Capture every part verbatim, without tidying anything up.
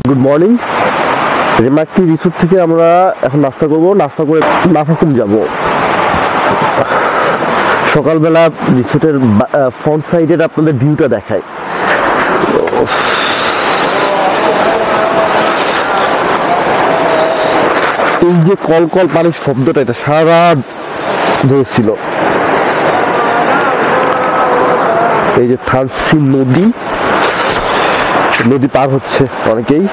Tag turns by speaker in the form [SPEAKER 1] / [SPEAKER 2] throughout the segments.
[SPEAKER 1] Good morning. রেমাক্তি resort থেকে আমরা এখন নাস্তা করব, নাস্তা করে নাফাকুম যাব। সকালবেলা রিসোর্টের ফ্রন্ট সাইডের আপনাদের ভিউটা দেখায়। এই যে কল কল পানির শব্দটা, এটা সারা রাত ধরেছিল। এই যে থানসি নদী, নদী পার হচ্ছে অনেকেই।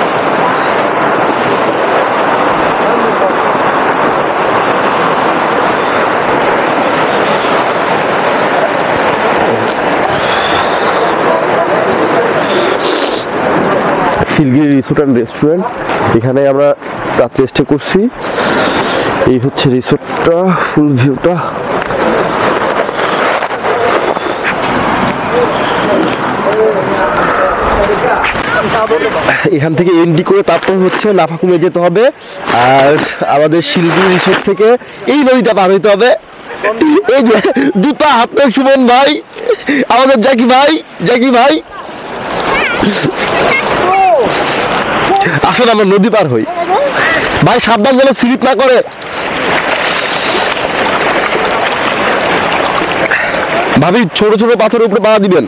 [SPEAKER 1] শিলগিরি রিসোর্ট অ্যান্ড রেস্টুরেন্ট, এখানে আমরা রাত্রে স্টে করছি। এই হচ্ছে রিসোর্টটা, ফুল ভিউটা। এখান থেকে এন্ট্রি করে তারপর হচ্ছে নাফাকুমে যেতে হবে। আর আমাদের শিলগিরি রিসোর্ট থেকে এই নদীটা পার হইতে হবে। এই যে দুটা হাতে সুমন ভাই, আমাদের জ্যাকি ভাই, জ্যাকি ভাই আসলে আমরা নদী পার হই ভাই, সাবধান যেন স্লিপ না করে। ভাবি ছোট ছোট পাথরের উপরে পা দিবেন।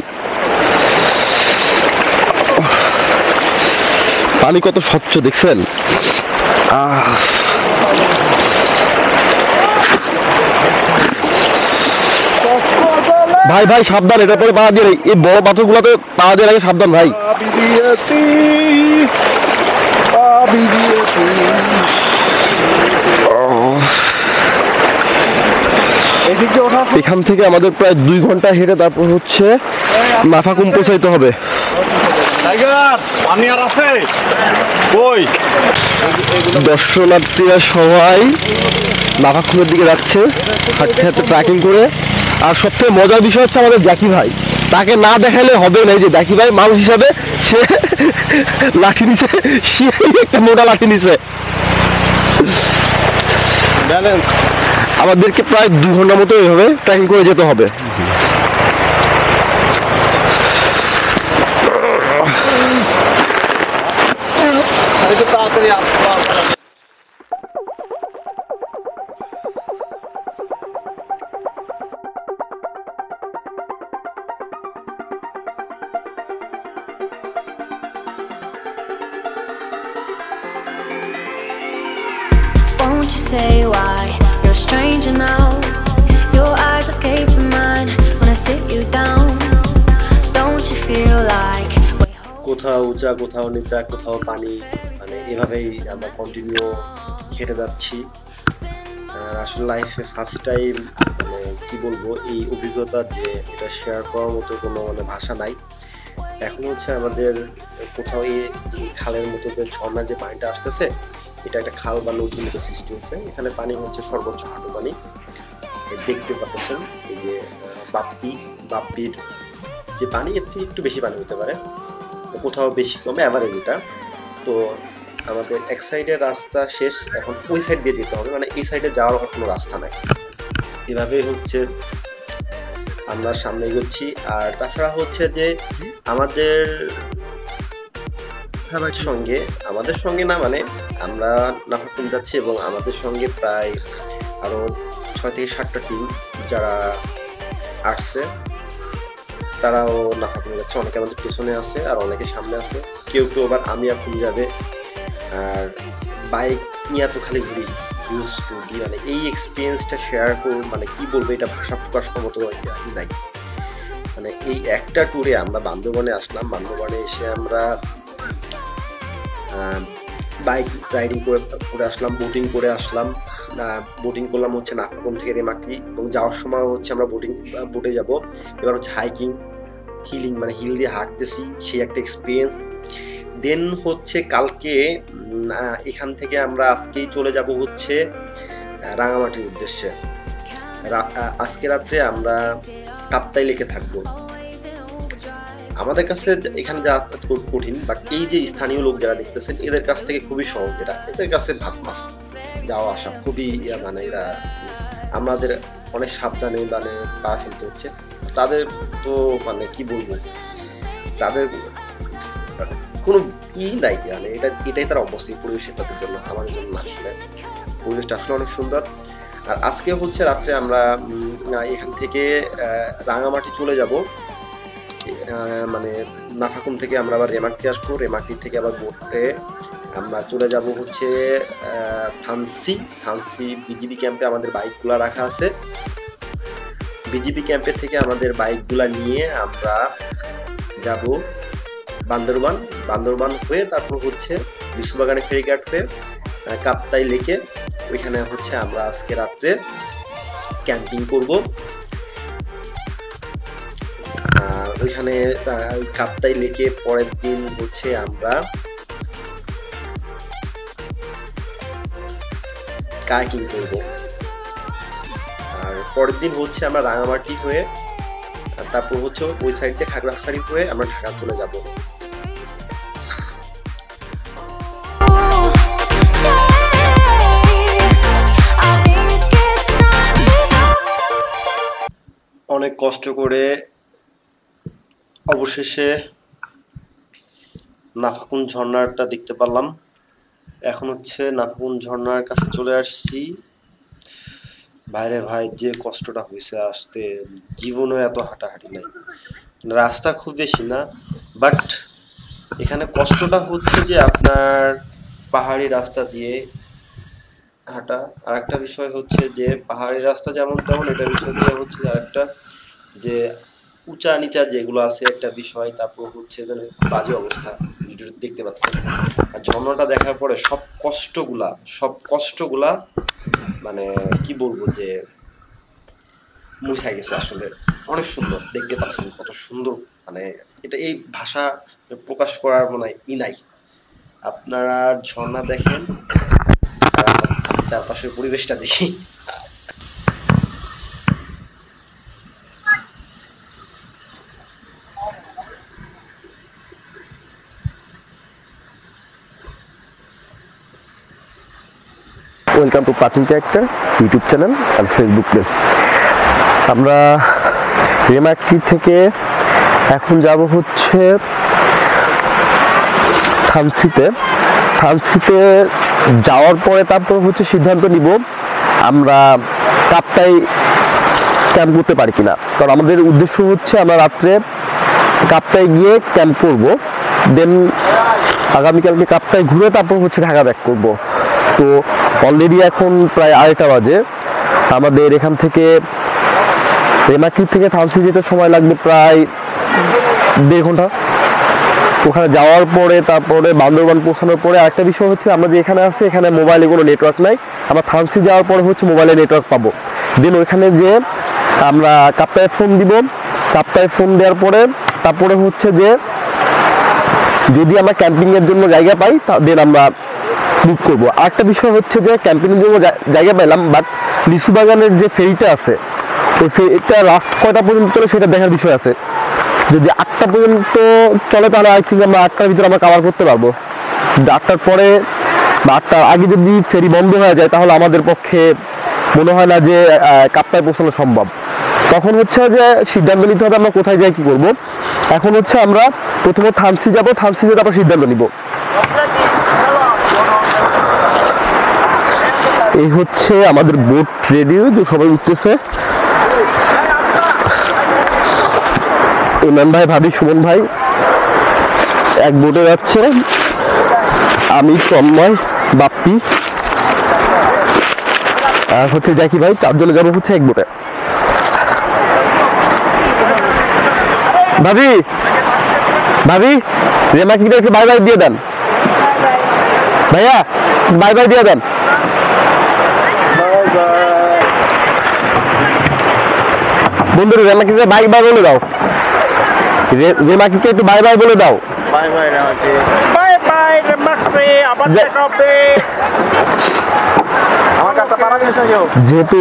[SPEAKER 1] পানি কত স্বচ্ছ দেখছেন। ভাই ভাই সাবধান, এটার পরে পা দিয়ে, এই বড় পাথর গুলাতে পা দিয়ে আগে সাবধান ভাই। এখান থেকে আমাদের প্রায় দুই ঘন্টা হেঁটে তারপর হচ্ছে নাফাকুম পৌঁছাইতে হবে। দর্শনার্থীরা সবাই নাফাকুমের দিকে যাচ্ছে হাঁটতে হাঁটতে ট্রেকিং করে। আর সবথেকে মজার বিষয় হচ্ছে আমাদের জ্যাকি ভাই, তাকে না দেখালে হবে না। এই যে জ্যাকি ভাই মানুষ হিসাবে সে লাঠি নিছে, সে একটা মোটা লাঠি নিছে। আমাদেরকে প্রায় দুই ঘন্টার মতো এইভাবে ট্রেকিং করে যেতে হবে।
[SPEAKER 2] Won't you say why you're a stranger now? Your eyes escaping mine when I sit you down. Don't you feel like
[SPEAKER 3] কোথাও উঁচা, কোথাও নিচা, কোথাও পানি, মানে এভাবেই আমরা কন্টিনিউ হেঁটে যাচ্ছি। আর আসলে লাইফে ফার্স্ট টাইম, মানে কি বলবো, এই অভিজ্ঞতা যে এটা শেয়ার করার মতো কোনো মানে ভাষা নাই। এখন হচ্ছে আমাদের কোথাও এই খালের মতো ঝর্ণার যে পানিটা আসতেছে, এটা একটা খাল বা নদীর মতো সৃষ্টি হয়েছে। এখানে পানি হচ্ছে সর্বোচ্চ হাঁটু পানি, দেখতে পাচ্ছেন। এই যে বাপ্পি, বাপ্পির যে পানি, এর থেকে একটু বেশি পানি হতে পারে, কোথাও বেশি কমে, অ্যাভারেজ এটা। তো আমাদের এক সাইডের রাস্তা শেষ, এখন ওই সাইড দিয়ে যেতে হবে, মানে এই সাইডে যাওয়ার কোনো রাস্তা নাই। এভাবে হচ্ছে আমরা সামনে এগোচ্ছি। আর তাছাড়া হচ্ছে যে আমাদের সঙ্গে আমাদের সঙ্গে না মানে আমরা নাফাকুম যাচ্ছি এবং আমাদের সঙ্গে প্রায় আরো ছয় থেকে সাতটা টিম যারা আসছে, তারাও নাফাকুম যাচ্ছে। অনেকে আমাদের পেছনে আছে আর অনেকে সামনে আছে, কেউ কেউ আবার আমি এখন যাবে। আর বাইক নিয়ে তো খালি ঘুরি, ইউজ টু দি, মানে এই এক্সপিরিয়েন্সটা শেয়ার করব, মানে কি বলবো, এটা ভাষা প্রকাশ করার মতো নাই। মানে এই একটা ট্যুরে আমরা বান্দরবনে আসলাম, বান্দরবনে এসে আমরা বাইক রাইডিং করে করে আসলাম, বোটিং করে আসলাম। বোটিং করলাম হচ্ছে নাফাকুম থেকে রেমাক্তি, এবং যাওয়ার সময় হচ্ছে আমরা বোটিং বোটে যাব। এবার হচ্ছে হাইকিং, হিলিং, মানে হিল দিয়ে হাঁটতেছি, সেই একটা এক্সপিরিয়েন্স। দেন হচ্ছে কালকে এখান থেকে আমরা আজকেই চলে যাব হচ্ছে রাঙামাটির উদ্দেশ্যে। আজকে রাত্রে আমরা কাপ্তাই লেকে থাকবো। আমাদের কাছে এখানে যাওয়া খুব কঠিন, বাট এই যে স্থানীয় লোক যারা দেখতেছেন, এদের কাছ থেকে খুবই সহজ। এরা এদের কাছে ভাত মাছ যাওয়া আসা খুবই মানে এরা আমাদের অনেক সাবধানে মানে পা ফেলতে হচ্ছে। তাদের তো মানে কি বলবো, তাদের কোনো ই নাই, মানে এটা এটাই তার অবস্থা পরিবেশের তাদের জন্য, আমাদের জন্য না। আসলে পরিবেশটা আসলে অনেক সুন্দর। আর আজকে হচ্ছে রাত্রে আমরা এখান থেকে রাঙামাটি চলে যাব, মানে নাফাকুম থেকে আমরা আবার রেমাক্রি আসবো, রেমাক্রি থেকে আবার বোটে আমরা চলে যাব হচ্ছে থানসি। থানসি বিজিবি ক্যাম্পে আমাদের বাইকগুলো রাখা আছে। বিজিবি ক্যাম্পে থেকে আমাদের বাইকগুলা নিয়ে আমরা যাব বান্দরবান। বান্দরবান হয়ে তারপর হচ্ছে লিচুবাগানে ফেরিঘাট হয়ে কাপ্তাই লেকে, ওইখানে হচ্ছে আমরা আজকে রাত্রে ক্যাম্পিং করব। আর ওইখানে কাপ্তাই লেকে পরের দিন হচ্ছে আমরা কায়াকিং করব। আর পরের দিন হচ্ছে আমরা রাঙামাটি হয়ে তারপর হচ্ছে ওই সাইড দিয়ে খাগড়াছড়ি হয়ে আমরা ঢাকা চলে যাব। অনেক কষ্ট করে অবশেষে নাফাকুন ঝর্ণাটা দেখতে পারলাম। এখন হচ্ছে নাফাকুন ঝর্ণার কাছে চলে আসছি। বাইরে ভাই যে কষ্টটা হয়েছে আসতে, জীবনে এত হাঁটাহাঁটি নাই, রাস্তা খুব বেশি না, বাট এখানে কষ্টটা হচ্ছে যে আপনার পাহাড়ি রাস্তা দিয়ে হাঁটা। আর একটা বিষয় হচ্ছে যে পাহাড়ি রাস্তা যেমন তেমন, এটা বিষয় দিয়ে হচ্ছে আরেকটা যে উঁচা নিচা যেগুলো আছে একটা বিষয়। তারপর হচ্ছে বাজে অবস্থা ভিডিও দেখতে পাচ্ছেন। আর ঝর্ণাটা দেখার পরে সব কষ্টগুলা সব কষ্টগুলা মানে কি বলবো যে মুছাই গেছে। আসলে অনেক সুন্দর, দেখতে পাচ্ছেন কত সুন্দর, মানে এটা এই ভাষা প্রকাশ করার মনে হয় ই নাই। আপনারা ঝর্ণা দেখেন, চারপাশের পরিবেশটা দেখি।
[SPEAKER 1] Welcome to parking character YouTube channel আর ফেসবুক পেজ। আমরা রেমাক্রি থেকে এখন যাব হচ্ছে থানসিতে। থানসিতে যাওয়ার পরে তারপর হচ্ছে সিদ্ধান্ত নিব আমরা কাপ্তাই ক্যাম্প করতে পারি কিনা। কারণ আমাদের উদ্দেশ্য হচ্ছে আমরা রাত্রে কাপ্তাই গিয়ে ক্যাম্প করব, দেন আগামীকালকে কাপ্তাই ঘুরে তারপর হচ্ছে ঢাকা ব্যাক করব। তো অলরেডি এখন প্রায় আড়াইটা বাজে। আমাদের এখান থেকে রেমাক্রি থেকে থানসি যেতে সময় লাগবে প্রায় দেড় ঘন্টা। ওখানে যাওয়ার পরে তারপরে বান্দরবান পৌঁছানোর পরে আরেকটা বিষয় হচ্ছে আমরা যে এখানে আছি এখানে মোবাইলে কোনো নেটওয়ার্ক নাই। আমরা থানসি যাওয়ার পরে হচ্ছে মোবাইলে নেটওয়ার্ক পাবো। দেন ওইখানে যে আমরা কাপ্তায় ফোন দিব, কাপ্তায় ফোন দেওয়ার পরে তারপরে হচ্ছে যে যদি আমরা ক্যাম্পিংয়ের জন্য জায়গা পাই দেন আমরা বুক করবো। আরেকটা বিষয় হচ্ছে যে ক্যাম্পিংয়ের জন্য জায়গা পেলাম, বাট লিচু বাগানের যে ফেরিটা আছে ওই ফেরিটা লাস্ট কয়টা পর্যন্ত চলে সেটা দেখার বিষয় আছে। যদি আটটা পর্যন্ত চলে তাহলে আই থিঙ্ক আমরা আটটার ভিতরে আমরা কাভার করতে পারবো। আটটার পরে বা আটটার আগে যদি ফেরি বন্ধ হয়ে যায় তাহলে আমাদের পক্ষে মনে হয় না যে কাপ্তায় পৌঁছানো সম্ভব। তখন হচ্ছে যে সিদ্ধান্ত নিতে হবে আমরা কোথায় যাই কি করব। এখন হচ্ছে আমরা প্রথমে থানসি যাব, থানসি যেয়ে তারপর সিদ্ধান্ত নিব। এই হচ্ছে আমাদের বোট রেডি, তো সবাই উঠতেছে। ইমরান ভাই, ভাবি, সুমন ভাই এক বোটে যাচ্ছে, আমি, তন্ময়, বাপ্পি আর হচ্ছে জ্যাকি ভাই, চারজনে যাবো হচ্ছে এক বোটে। ভাবি ভাবি রেমাক্রিকে একটু বাই বাই দিয়ে দেন ভাইয়া, বাই বাই দিয়ে দেন। বন্ধুরা রেমাক্রিকে বাই বাই বলে দাও, রেমাক্রিকে একটু বাই বাই বলে দাও।
[SPEAKER 4] Bye bye Remakri, bye bye Remakri, আবার দেখা হবে। আমার কাছে পারা গেছে কেউ
[SPEAKER 1] যেহেতু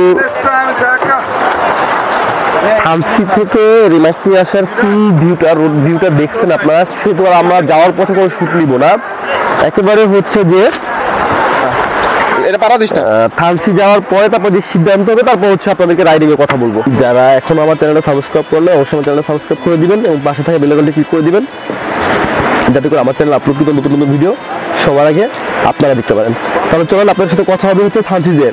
[SPEAKER 1] থানসি থেকে রেমাক্রি আসার ফুল ভিউটা, রোড ভিউটা দেখছেন আপনারা, সেহেতু আমরা যাওয়ার পথে কোনো শুট নিব না, একেবারে হচ্ছে যে এটা পারা দিস না। থানসি যাওয়ার পরে তারপর যে সিদ্ধান্ত হবে তারপর হচ্ছে আপনাদেরকে রাইডিং এর কথা বলবো। যারা এখন আমার চ্যানেলটা সাবস্ক্রাইব করলে অবশ্যই আমার চ্যানেলটা সাবস্ক্রাইব করে দিবেন এবং পাশে থাকা বেল আইকনটি ক্লিক করে দিবেন। যাতে করে আমার চ্যানেল আপলোডকৃত নতুন নতুন ভিডিও সবার আগে আপনারা দেখতে পারেন। তাহলে চলুন আপনার সাথে কথা হবে হচ্ছে থানচিজের।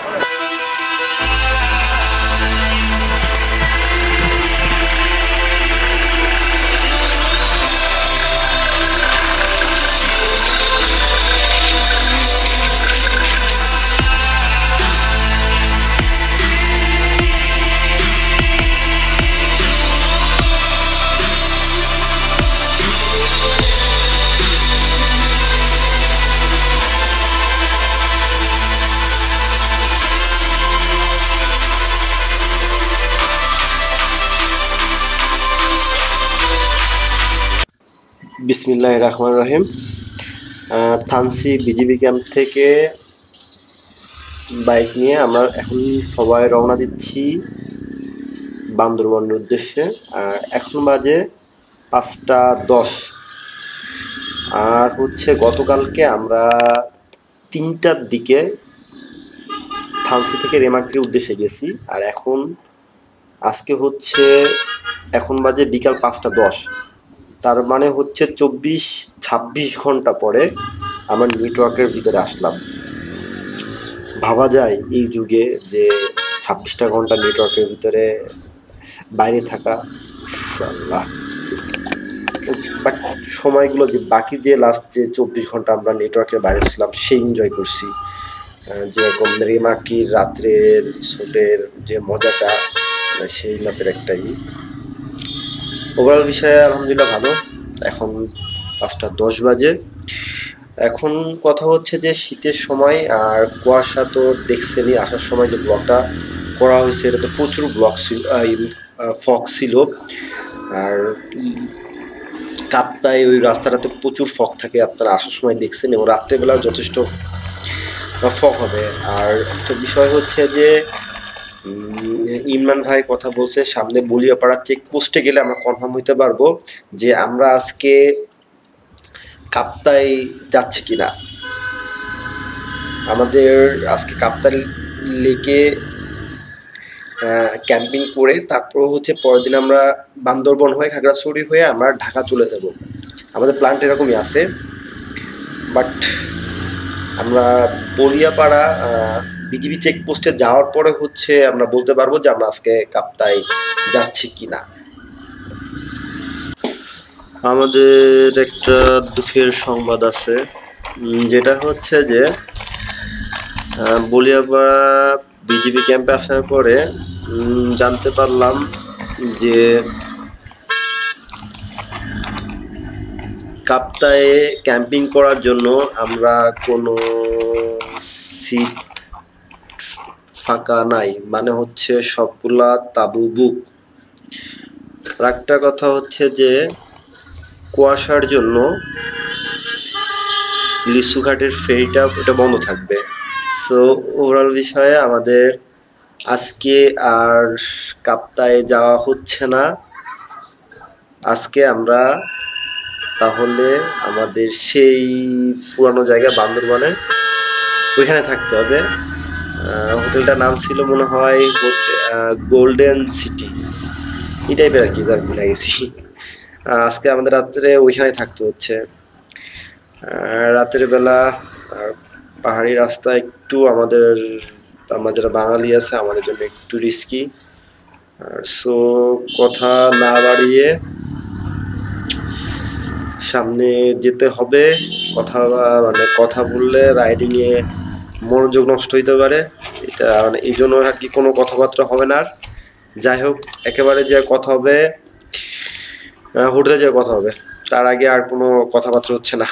[SPEAKER 3] বিসমিল্লাহির রহমানির রহিম। থানচি বিজিবি ক্যাম্প থেকে বাইক নিয়ে আমরা এখন সবাই রওনা দিচ্ছি বান্দরবনের উদ্দেশ্যে। আর এখন বাজে পাঁচটা দশ। আর হচ্ছে গতকালকে আমরা তিনটার দিকে থানচি থেকে রেমাক্রির উদ্দেশ্যে গেছি। আর এখন আজকে হচ্ছে এখন বাজে বিকাল পাঁচটা দশ। তার মানে হচ্ছে চব্বিশ ছাব্বিশ ঘন্টা পরে আমরা নেটওয়ার্কের ভিতরে আসলাম। ভাবা যায় এই যুগে যে ছাব্বিশটা ঘন্টা নেটওয়ার্কের ভিতরে বাইরে থাকা, বাট সময়গুলো যে বাকি যে লাস্ট যে চব্বিশ ঘন্টা আমরা নেটওয়ার্কের বাইরে ছিলাম সেই এনজয় করছি। যেরকম রেমাক্রির রাত্রের শোটের যে মজাটা সেই মাপের একটাই। ওভারঅল বিষয়ে আলহামদুলিল্লাহ ভালো। এখন পাঁচটা দশ বাজে। এখন কথা হচ্ছে যে শীতের সময় আর কুয়াশা তো দেখছেনই, আসার সময় যে ব্লগটা করা হয়েছে এটা তো প্রচুর ব্লগ ছিল, ফগ ছিল। আর কাপ্তাই ওই রাস্তাটাতে প্রচুর ফগ থাকে, আপনারা আসার সময় দেখছেন, এবং রাত্রেবেলাও যথেষ্ট ফগ হবে। আর একটা বিষয় হচ্ছে যে ইমরান ভাই কথা বলছে সামনে বলিয়াপাড়া চেকপোস্টে গেলে আমরা কনফার্ম হইতে পারবো যে আমরা আজকে কাপ্তাই যাচ্ছি কিনা। আমাদের আজকে কাপ্তাই লেকে ক্যাম্পিং করে তারপর হচ্ছে পরের দিন আমরা বান্দরবন হয়ে খাগড়াছড়ি হয়ে আমরা ঢাকা চলে যাব। আমাদের প্ল্যানটা এরকমই আছে। বাট আমরা বলিয়াপাড়া বিজিবি চেকপোস্টে যাওয়ার পরে হচ্ছে আমরা বলতে পারবো যে আমরা আজকে কাপ্তাই যাচ্ছি কিনা। আমাদের একটা দুঃখের সংবাদ আছে, যেটা হচ্ছে যে বলিয়াপাড়া বিজিবি ক্যাম্পে আসার পরে জানতে পারলাম যে কাপ্তায়ে ক্যাম্পিং করার জন্য আমরা কোনো সিট ফাঁকা নাই, মানে হচ্ছে সবগুলা তাঁবু বুক। আর একটা কথা হচ্ছে যে কুয়াশার জন্য লিচুঘাটের ফেরিটা ওটা বন্ধ থাকবে। সো ওভারঅল বিষয়ে আমাদের আজকে আর কাপ্তায়ে যাওয়া হচ্ছে না। আজকে আমরা তাহলে আমাদের সেই পুরানো জায়গা বান্দরবানে ওইখানে থাকতে হবে। হোটেলটার নাম ছিল মনে হয় গোল্ডেন সিটি, এই টাইপের আর কি, ভুলে গেছি। আজকে আমাদের রাত্রে ওইখানে থাকতে হচ্ছে। রাতের বেলা পাহাড়ি রাস্তা একটু আমাদের আমরা যারা বাঙালি আছে আমাদের জন্য একটু রিস্কি। আর সো কথা না বাড়িয়ে সামনে যেতে হবে। কথা মানে কথা বললে রাইডিং এ মনোযোগ নষ্ট হইতে পারে, এটা মানে এই জন্য আর কি কোনো কথাবার্তা হবে না। আর যাই হোক, একেবারে যে কথা হবে হোটেলে যে কথা হবে, তার আগে আর কোনো কথাবার্তা হচ্ছে না।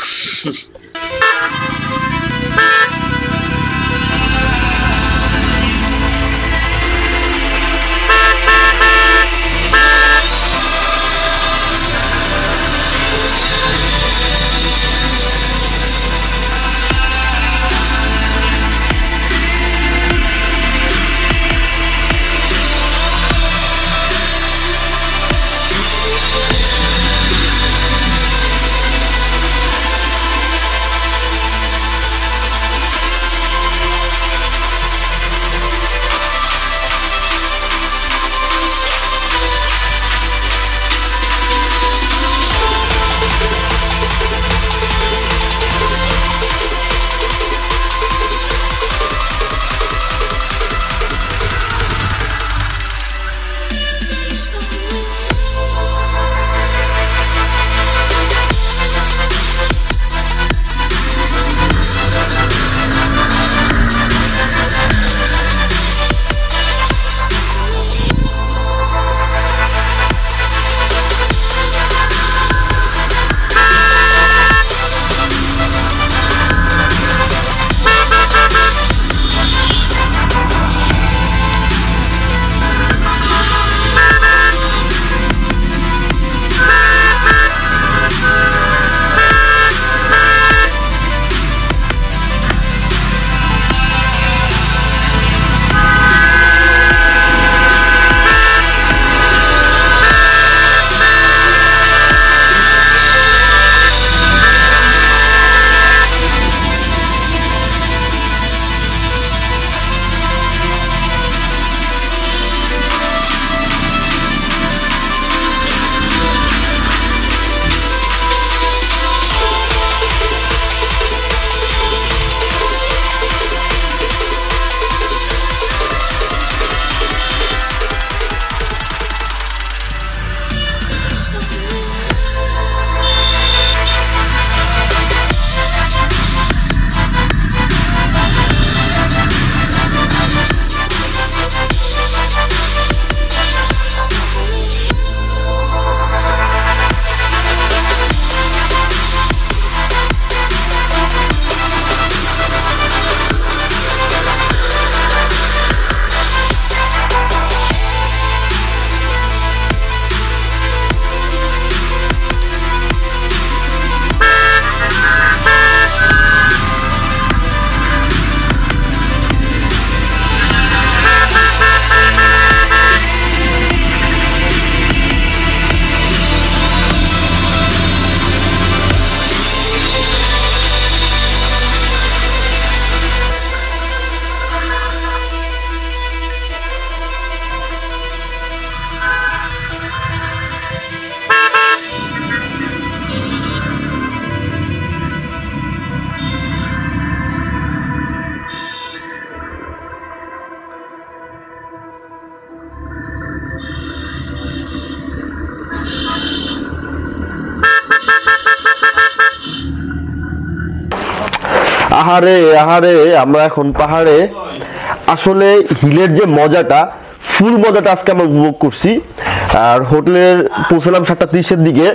[SPEAKER 1] আহারে আহারে আমরা এখন পাহাড়ে আসলে হিলের যে মজাটা ফুল মজাটা আজকে আমরা উপভোগ করছি। আর হোটেলের পৌঁছলাম সাতটা তিরিশের দিকে।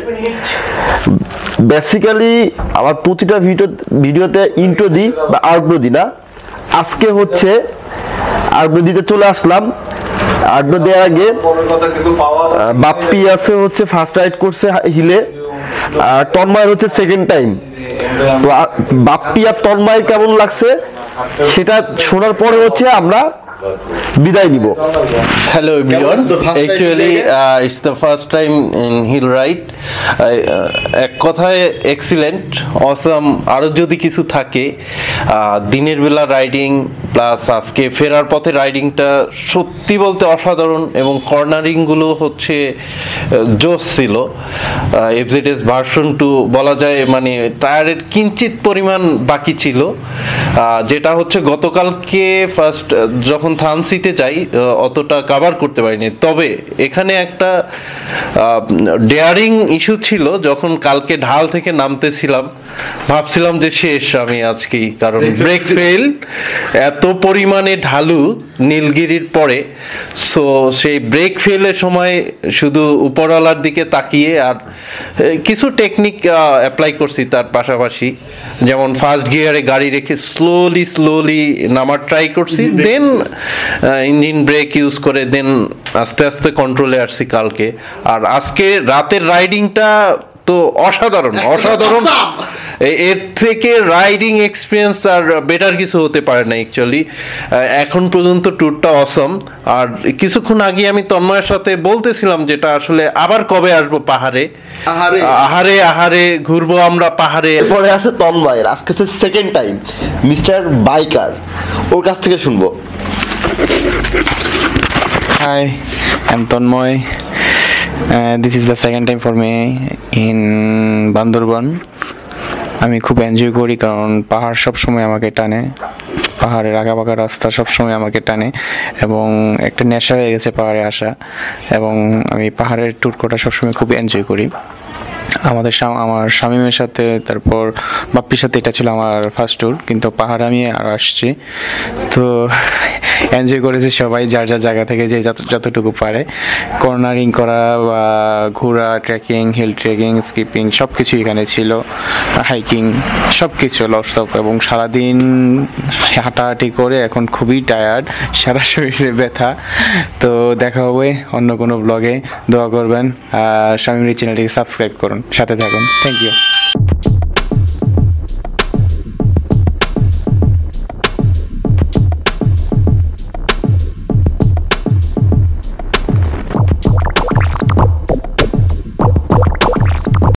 [SPEAKER 1] বেসিক্যালি আমার প্রতিটা ভিডিও ভিডিওতে ইন্ট্রো দিই বা আউটরো দিই না, আজকে হচ্ছে আউটরো দিতে চলে আসলাম। আউটরো দেওয়ার আগে বাপ্পি আছে হচ্ছে ফার্স্ট রাইড করছে হিলে, আর তন্ময় হচ্ছে সেকেন্ড টাইম। তো বাপ্পি আর তন্ময় কেমন লাগছে সেটা শোনার পরে হচ্ছে আমরা বিদায় নিব।
[SPEAKER 5] Hello everyone. Actually, uh, it's the first time in hill ride. Uh, এক কথায় এক্সিলেন্ট, অসাম। আরও যদি কিছু থাকে, দিনের বেলা রাইডিং প্লাস আজকে ফেরার পথে রাইডিংটা সত্যি বলতে অসাধারণ, এবং কর্নারিংগুলো হচ্ছে জোস ছিল। এফজেডএস ভার্সন টু বলা যায় মানে টায়ারের কিঞ্চিত পরিমাণ বাকি ছিল, যেটা হচ্ছে গতকালকে ফার্স্ট যখন থানসিতে যাই অতটা কভার করতে পারিনি। তবে এখানে একটা ডেয়ারিং ইস্যু ছিল, যখন কালকে ঢাল থেকে নামতেছিলাম ভাবছিলাম যে শেষ আমি আজকেই, কারণ ব্রেক ফেল এত পরিমাণে ঢালু নীলগিরির পরে। সো সেই ব্রেক ফেলের সময় শুধু উপরওয়ালার দিকে তাকিয়ে আর কিছু টেকনিক অ্যাপ্লাই করছি তার পাশাপাশি, যেমন ফার্স্ট গিয়ারে গাড়ি রেখে স্লোলি স্লোলি নামার ট্রাই করছি, দেন ইঞ্জিন ব্রেক ইউজ করে দেন আস্তে আস্তে কন্ট্রোলে আসছি কালকে। আর আজকে রাতের রাইডিংটা তো অসাধারণ অসাধারণ, এর থেকে রাইডিং এক্সপিরিয়েন্স আর বেটার কিছু হতে পারে না অ্যাকচুয়ালি। এখন পর্যন্ত ট্যুরটা অসম। আর কিছুক্ষণ আগে আমি তন্ময়ের সাথে বলতেছিলাম যেটা আসলে আবার কবে আসবো পাহাড়ে, আহারে আহারে ঘুরবো আমরা পাহাড়ে।
[SPEAKER 1] এরপরে আছে তন্ময়ের, আজকে হচ্ছে সেকেন্ড টাইম, মিস্টার বাইকার, ওর কাছ থেকে শুনবো।
[SPEAKER 6] Hi, I'm Tanmoy. Uh, this is the second time for me in Bandarban. আমি খুব এনজয় করি, কারণ পাহাড় সব সময় আমাকে টানে, পাহাড়ের আঁকাবাঁকা রাস্তা সব সময় আমাকে টানে, এবং একটা নেশা হয়ে গেছে পাহাড়ে আসা, এবং আমি পাহাড়ের ট্যুর করা সবসময় খুব এনজয় করি। আমাদের আমার শামীমের সাথে, তারপর বাপ্পির সাথে এটা ছিল আমার ফার্স্ট ট্যুর, কিন্তু পাহাড়ে আমি আরও আসছি। তো এনজয় করেছি সবাই যার যার জায়গা থেকে যে যত যতটুকু পারে। কর্নারিং করা বা ঘোরা, ট্রেকিং, হিল ট্রেকিং, স্কিপিং সব কিছু এখানে ছিল, হাইকিং সব কিছু লসপ, এবং সারাদিন হাঁটাহাঁটি করে এখন খুবই টায়ার্ড, সারা শরীরে ব্যথা। তো দেখা হবে অন্য কোনো ব্লগে, দোয়া করবেন আর শামীমের চ্যানেলটিকে সাবস্ক্রাইব করুন, সাথে থাকুন। Thank you.